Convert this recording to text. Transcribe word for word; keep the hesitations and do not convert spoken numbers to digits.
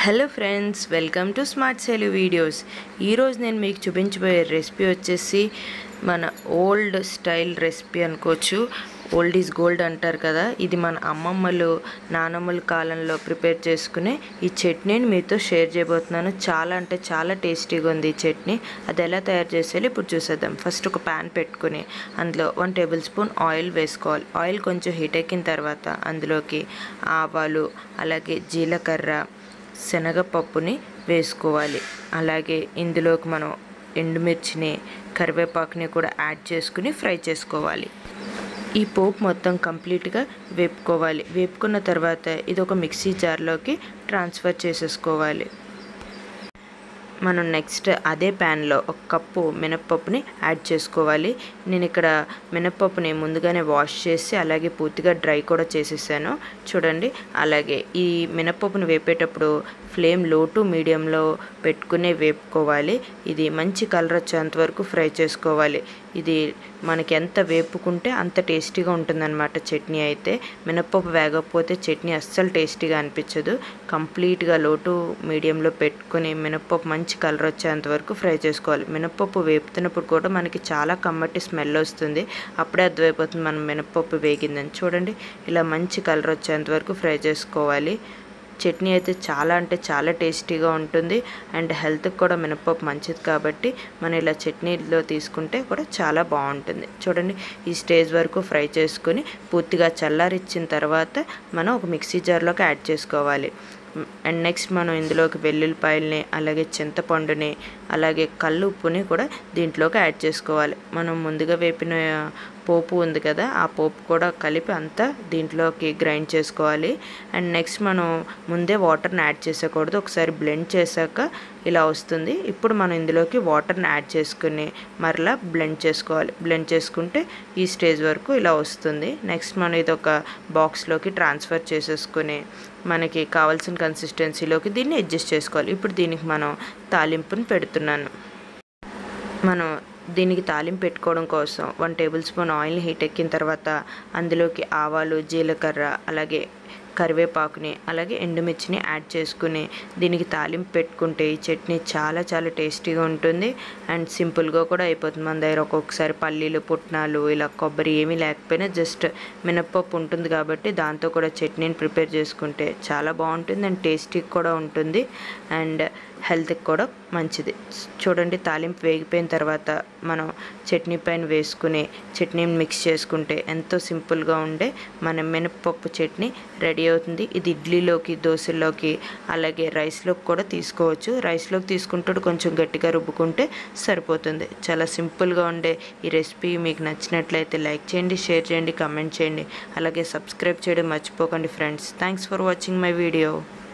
Hello friends, welcome to smart cell videos. ఈరోజు నేను మీకు చూపించబోయే రెసిపీ వచ్చేసి మన ఓల్డ్ స్టైల్ రెసిపీ అనుకోవచ్చు. ఓల్డ్ ఈజ్ గోల్డ్ అంటారు కదా. ఇది మన అమ్మమ్మలు నానమ్మల కాలంలో ప్రిపేర్ చేసుకునే ఈ చట్నీని మీతో షేర్ చేయబోతున్నాను. చాలా అంటే చాలా టేస్టీగా ఉంది ఈ చట్నీ. అది ఎలా తయారు చేసేయాలి ఇప్పుడు చూసేద్దాం. ఫస్ట్ ఒక ప్యాన్ పెట్టుకుని అందులో వన్ టేబుల్ స్పూన్ ఆయిల్ వేసుకోవాలి. ఆయిల్ కొంచెం హీట్ ఎక్కిన తర్వాత అందులోకి ఆవాలు, అలాగే జీలకర్ర, శనగపప్పుని వేసుకోవాలి. అలాగే ఇందులోకి మనం ఎండుమిర్చిని, కరివేపాకుని కూడా యాడ్ చేసుకుని ఫ్రై చేసుకోవాలి. ఈ పోపు మొత్తం కంప్లీట్గా వేపుకోవాలి. వేపుకున్న తర్వాత ఇది ఒక మిక్సీ జార్లోకి ట్రాన్స్ఫర్ చేసేసుకోవాలి. మనం నెక్స్ట్ అదే ప్యాన్లో ఒక కప్పు మినప్పప్పుని యాడ్ చేసుకోవాలి. నేను ఇక్కడ మినప్పప్పుని ముందుగానే వాష్ చేసి అలాగే పూర్తిగా డ్రై కూడా చేసేసాను చూడండి. అలాగే ఈ మినప్పప్పుని వేపేటప్పుడు ఫ్లేమ్ లో టు మీడియంలో పెట్టుకునే వేపుకోవాలి. ఇది మంచి కలర్ వచ్చేంత వరకు ఫ్రై చేసుకోవాలి. ఇది మనకి ఎంత వేపుకుంటే అంత టేస్టీగా ఉంటుందన్నమాట చట్నీ అయితే. మినప్పప్పు వేగకపోతే చట్నీ అస్సలు టేస్టీగా అనిపించదు. కంప్లీట్గా లో టు మీడియంలో పెట్టుకుని మినప్పప్పు మంచి కలర్ వచ్చేంత వరకు ఫ్రై చేసుకోవాలి. మినప్పప్పు వేపుతున్నప్పుడు కూడా మనకి చాలా కమ్మటి స్మెల్ వస్తుంది. అప్పుడే అర్థమైపోతుంది మనం మినప్పప్పు వేగిందని. చూడండి, ఇలా మంచి కలర్ వచ్చేంత వరకు ఫ్రై చేసుకోవాలి. చట్నీ అయితే చాలా అంటే చాలా టేస్టీగా ఉంటుంది. అండ్ హెల్త్కి కూడా మినప్పప్పు మంచిది కాబట్టి మనం ఇలా చట్నీలో తీసుకుంటే కూడా చాలా బాగుంటుంది. చూడండి, ఈ స్టేజ్ వరకు ఫ్రై చేసుకుని పూర్తిగా చల్లారిచ్చిన తర్వాత మనం ఒక మిక్సీ జార్లోకి యాడ్ చేసుకోవాలి. అండ్ నెక్స్ట్ మనం ఇందులోకి వెల్లుల్లిపాయలని, అలాగే చింతపండుని, అలాగే కల్లు ఉప్పుని కూడా దీంట్లోకి యాడ్ చేసుకోవాలి. మనం ముందుగా వేపిన పోపు ఉంది కదా, ఆ పోపు కూడా కలిపి అంతా దీంట్లోకి గ్రైండ్ చేసుకోవాలి. అండ్ నెక్స్ట్ మనం ముందే వాటర్ని యాడ్ చేసేకూడదు. ఒకసారి బ్లెండ్ చేశాక ఇలా వస్తుంది. ఇప్పుడు మనం ఇందులోకి వాటర్ని యాడ్ చేసుకుని మరలా బ్లెండ్ చేసుకోవాలి. బ్లెండ్ చేసుకుంటే ఈ స్టేజ్ వరకు ఇలా వస్తుంది. నెక్స్ట్ మనం ఇది ఒక బాక్స్లోకి ట్రాన్స్ఫర్ చేసేసుకుని మనకి కావాల్సిన కన్సిస్టెన్సీలోకి దీన్ని అడ్జస్ట్ చేసుకోవాలి. ఇప్పుడు దీనికి మనం తాలింపుని పెడుతున్నాను. మనం దీనికి తాలింపు పెట్టుకోవడం కోసం వన్ టేబుల్ స్పూన్ ఆయిల్ని హీట్ ఎక్కిన తర్వాత అందులోకి ఆవాలు, జీలకర్ర, అలాగే కరివేపాకుని, అలాగే ఎండుమిర్చిని యాడ్ చేసుకుని దీనికి తాలింపు పెట్టుకుంటే ఈ చట్నీ చాలా చాలా టేస్టీగా ఉంటుంది. అండ్ సింపుల్గా కూడా అయిపోతుంది. మన దగ్గర ఒక్కొక్కసారి పల్లీలు, పుట్నాలు, ఇలా కొబ్బరి ఏమీ లేకపోయినా జస్ట్ మినప్పప్పు ఉంటుంది కాబట్టి దాంతో కూడా చట్నీని ప్రిపేర్ చేసుకుంటే చాలా బాగుంటుంది. అండ్ టేస్టీగా కూడా ఉంటుంది. అండ్ హెల్త్కి కూడా మంచిది. చూడండి, తాలింపు వేగిపోయిన తర్వాత మనం చట్నీ పైన వేసుకుని చట్నీని మిక్స్ చేసుకుంటే ఎంతో సింపుల్గా ఉండే మన మినప్పప్పు చట్నీ రెడీ అవుతుంది. ఇది ఇడ్లీలోకి, దోశల్లోకి, అలాగే రైస్లోకి కూడా తీసుకోవచ్చు. రైస్లోకి తీసుకుంటే కొంచెం గట్టిగా రుబ్బుకుంటే సరిపోతుంది. చాలా సింపుల్గా ఉండే ఈ రెసిపీ మీకు నచ్చినట్లయితే లైక్ చేయండి, షేర్ చేయండి, కామెంట్ చేయండి, అలాగే సబ్స్క్రైబ్ చేయడం మర్చిపోకండి friends. Thanks for watching my video.